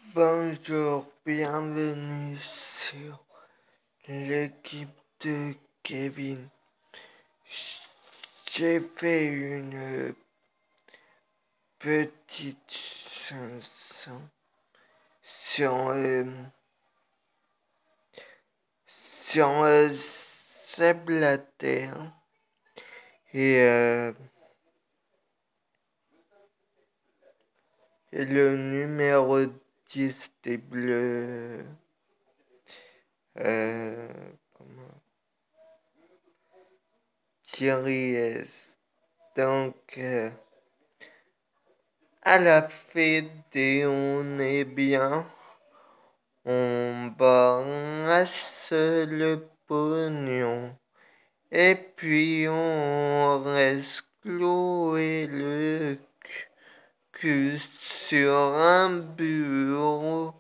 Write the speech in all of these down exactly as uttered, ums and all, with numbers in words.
Bonjour, bienvenue sur l'équipe de Kevin. J'ai fait une petite chanson sur, euh, sur euh, Seb la Terre et, euh, et le numéro dix des Bleus. Euh, comment Thierry S. Donc, euh, à la fête, on est bien. On brasse le pognon. Et puis on reste cloué le cul sur un bureau.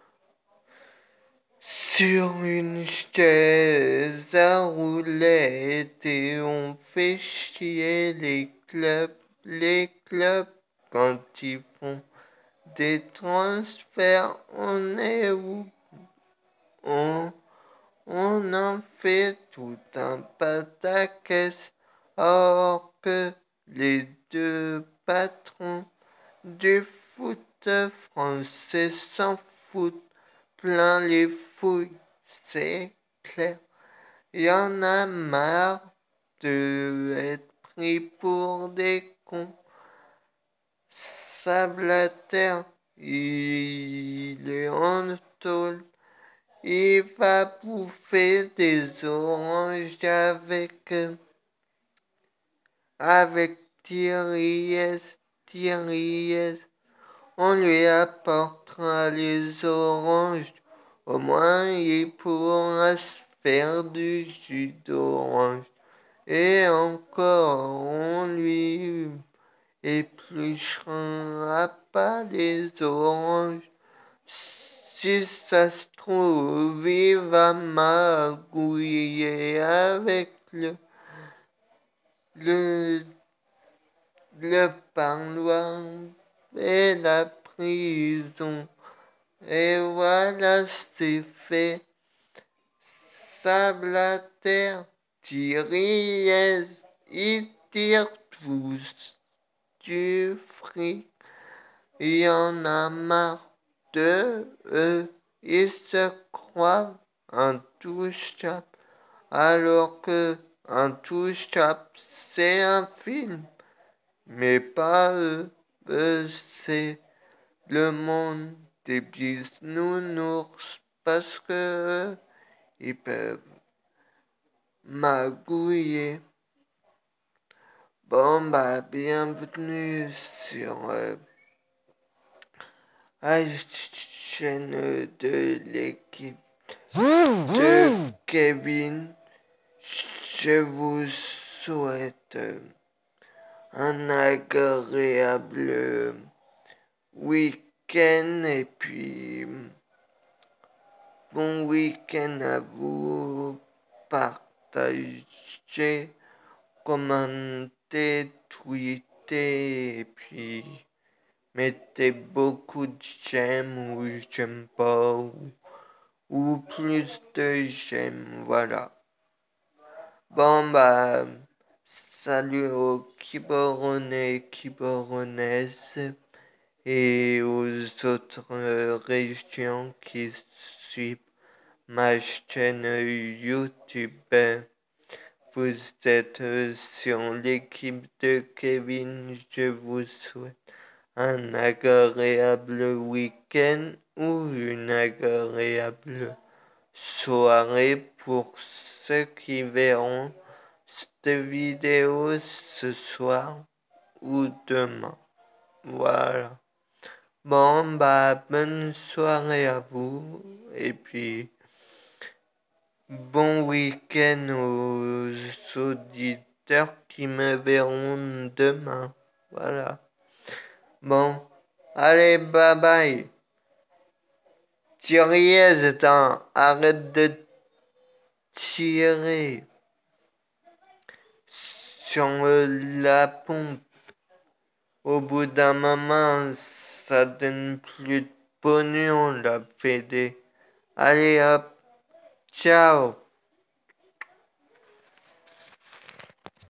Sur une chaise à roulettes et on fait chier les clubs, les clubs quand ils font des transferts, on est où? On, on en fait tout un pataquès, or que les deux patrons du foot français s'en foutent plein les fouilles, c'est clair. Y en a marre de être pris pour des cons. Sable à terre, il est en tôle. Il va bouffer des oranges avec, avec Thierry S. Thierry S. On lui apportera les oranges. Au moins, il pourra se faire du jus d'orange. Et encore, on lui épluchera pas les oranges. Si ça se trouve, il va magouiller avec le, le, le parloir et la prison. Et voilà, c'est fait. Sable à terre, Thierry, ils tirent tous du fric. Il y en a marre de eux. Ils se croient intouchables. Alors que Intouchable, c'est un film. Mais pas eux. Eux, c'est le monde des bisounours. Parce que eux, ils peuvent magouiller. Bon, bah, bienvenue sur euh, la chaîne de l'équipe de Kevin. Je vous souhaite un agréable week-end et puis bon week-end à vous. Partagez, commentez, tweetez et puis mettez beaucoup de j'aime ou j'aime pas ou, ou plus de j'aime, voilà. Bon bah salut aux Quiberonais, Quiberonaises et aux autres euh, régions qui suivent ma chaîne YouTube. Vous êtes euh, sur l'équipe de Kevin. Je vous souhaite un agréable week-end ou une agréable soirée pour ceux qui verront cette vidéo ce soir ou demain. Voilà. Bon, bah, bonne soirée à vous et puis bon week-end aux auditeurs qui me verront demain. Voilà. Bon, allez, bye bye. Thierry, attends, arrête de tirer sur la pompe. Au bout d'un moment, ça donne plus de pognon, la fédé. Allez hop, ciao.